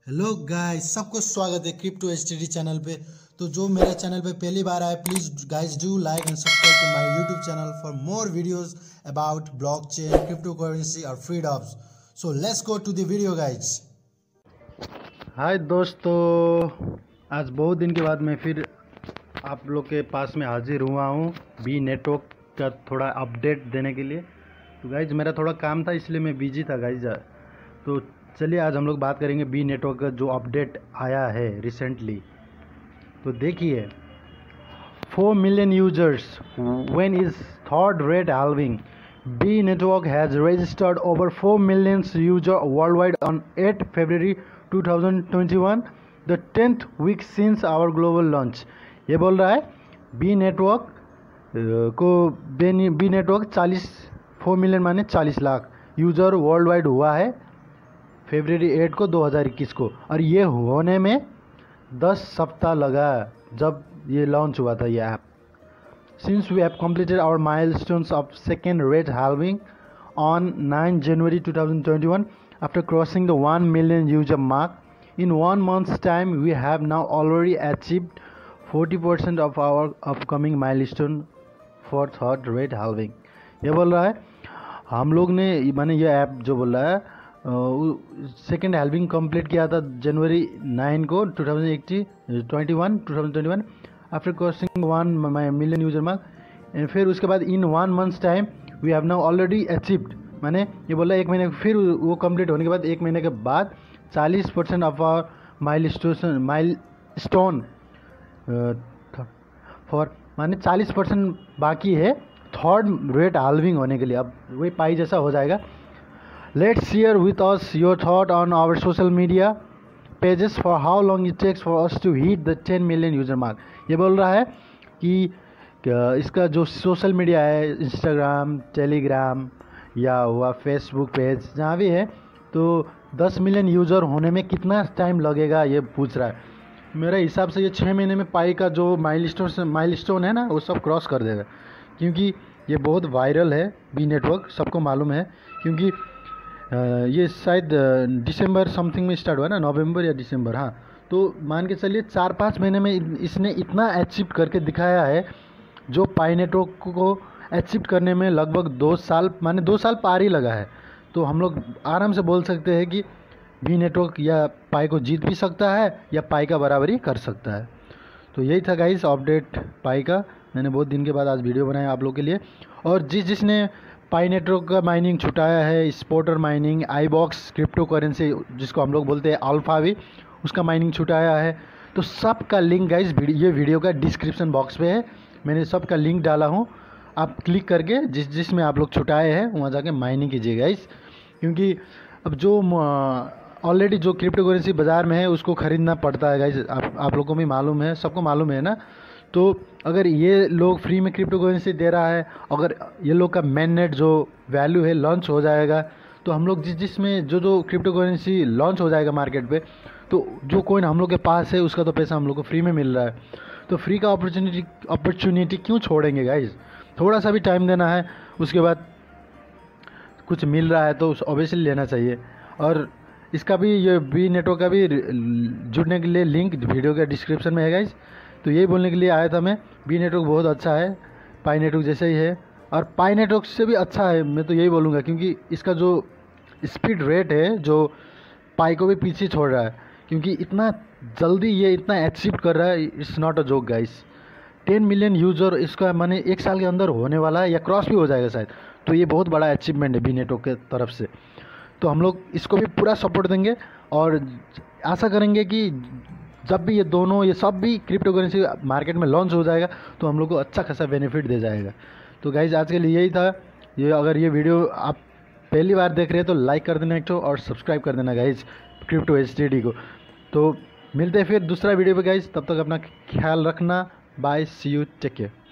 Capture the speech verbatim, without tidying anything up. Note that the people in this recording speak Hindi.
हेलो गाइस, सबको स्वागत है क्रिप्टो एचटीडी चैनल पे। तो जो मेरे चैनल पे पहली बार आए, please guys do like and subscribe to my YouTube channel for more videos about blockchain, crypto currency और freedoms. So let's go to the video guys. Hi दोस्तों, आज बहुत दिन के बाद मैं फिर आप लोग के पास में हाजिर हुआ हूँ बी नेटवर्क का थोड़ा अपडेट देने के लिए। तो गाइज मेरा थोड़ा काम था इसलिए मैं बिजी था गाइज। तो चलिए आज हम लोग बात करेंगे बी नेटवर्क का जो अपडेट आया है रिसेंटली। तो देखिए, four million users when is third rate halving. B network has registered over four million users worldwide on eighth February twenty twenty-one, the tenth week since our global launch. ये बोल रहा है बी नेटवर्क को बी नेटवर्क चालीस फोर मिलियन माने चालीस लाख यूज़र वर्ल्ड वाइड हुआ है फरवरी एट को दो हज़ार इक्कीस को, और ये होने में दस सप्ताह लगा जब ये लॉन्च हुआ था ये app. Since we have completed our milestones of second rate halving on ninth January twenty twenty-one, after crossing the one million user mark, in one month's time we have now already achieved forty percent of our upcoming milestone for third rate halving. ये बोल रहा है हम लोग ने माने ये ऐप जो बोल रहा है सेकेंड हेल्विंग कंप्लीट किया था जनवरी नाइन को two thousand eighty twenty one two thousand twenty one after crossing one million user mark, and फिर उसके बाद in one months time we have now already achieved. माने ये बोला एक महीने फिर वो कंप्लीट होने के बाद एक महीने के बाद चालीस percent of our milestone milestone for माने चालीस परसेंट बाकी है थर्ड रेट हाल्विंग होने के लिए। अब वही पाई जैसा हो जाएगा। Let's share with us your thought on our social media pages for how long it takes for us to hit the ten million user mark. ये बोल रहा है कि इसका जो सोशल मीडिया है इंस्टाग्राम, टेलीग्राम या हुआ फेसबुक पेज जहाँ भी है, तो दस मिलियन यूज़र होने में कितना टाइम लगेगा ये पूछ रहा है। मेरे हिसाब से ये छः महीने में पाई का जो माइलस्टोन माइलस्टोन है ना वो सब क्रॉस कर देगा, क्योंकि ये बहुत वायरल है बी नेटवर्क, सबको मालूम है। क्योंकि ये शायद दिसंबर समथिंग में स्टार्ट हुआ ना, नवंबर या दिसंबर, हाँ। तो मान के चलिए चार पाँच महीने में इसने इतना अचीव करके दिखाया है जो पाई नेटवर्क को अचीव करने में लगभग दो साल माने दो साल पार ही लगा है। तो हम लोग आराम से बोल सकते हैं कि बी नेटवर्क या पाई को जीत भी सकता है या पाई का बराबरी कर सकता है। तो यही था गाइस अपडेट पाई का। मैंने बहुत दिन के बाद आज वीडियो बनाया आप लोग के लिए। और जिस जिसने पाई नेटवर्क का माइनिंग छुटाया है, spotter mining, I box crypto currency जिसको हम लोग बोलते हैं अल्फा भी, उसका माइनिंग छुटाया है, तो सब का लिंक गाइस ये वीडियो का डिस्क्रिप्शन बॉक्स पे है। मैंने सब का लिंक डाला हूँ, आप क्लिक करके जिस जिसमें आप लोग छुटाए हैं वहाँ जाके माइनिंग कीजिए गाइस। क्योंकि अब जो ऑलरेडी जो क्रिप्टो करेंसी बाज़ार में है उसको ख़रीदना पड़ता है गाइस, आप आप लोगों को भी मालूम है, सबको मालूम है ना। तो अगर ये लोग फ्री में क्रिप्टो करेंसी दे रहा है, अगर ये लोग का मेन नेट जो वैल्यू है लॉन्च हो जाएगा, तो हम लोग जिस जिसमें जो जो क्रिप्टो करेंसी लॉन्च हो जाएगा मार्केट पे, तो जो कोइन हम लोग के पास है उसका तो पैसा हम लोग को फ्री में मिल रहा है। तो फ्री का अपॉर्चुनिटी अपॉर्चुनिटी क्यों छोड़ेंगे गाइज? थोड़ा सा भी टाइम देना है, उसके बाद कुछ मिल रहा है तो ऑब्वियसली लेना चाहिए। और इसका भी ये बी नेटवर्क का भी जुड़ने के लिए लिंक वीडियो के डिस्क्रिप्शन में है गाइज। तो यही बोलने के लिए आया था मैं, बी नेटवर्क बहुत अच्छा है, पाई नेटवर्क जैसे ही है, और पाई नेटवर्क से भी अच्छा है मैं तो यही बोलूँगा, क्योंकि इसका जो स्पीड रेट है जो पाई को भी पीछे छोड़ रहा है, क्योंकि इतना जल्दी ये इतना अचीव कर रहा है। It's not a joke guys. Ten million user इसका माने एक साल के अंदर होने वाला है या क्रॉस भी हो जाएगा शायद। तो ये बहुत बड़ा अचीवमेंट है बी नेटवर्क के तरफ से। तो हम लोग इसको भी पूरा सपोर्ट देंगे और आशा करेंगे कि जब भी ये दोनों ये सब भी क्रिप्टो करेंसी मार्केट में लॉन्च हो जाएगा तो हम लोग को अच्छा खासा बेनिफिट दे जाएगा। तो गाइज आज के लिए यही था। ये अगर ये वीडियो आप पहली बार देख रहे हैं तो लाइक कर देना एक ठो और सब्सक्राइब कर देना गाइज क्रिप्टो एचटीडी को। तो मिलते हैं फिर दूसरा वीडियो पे गाइज, तब तक अपना ख्याल रखना। Bye, see you, take care.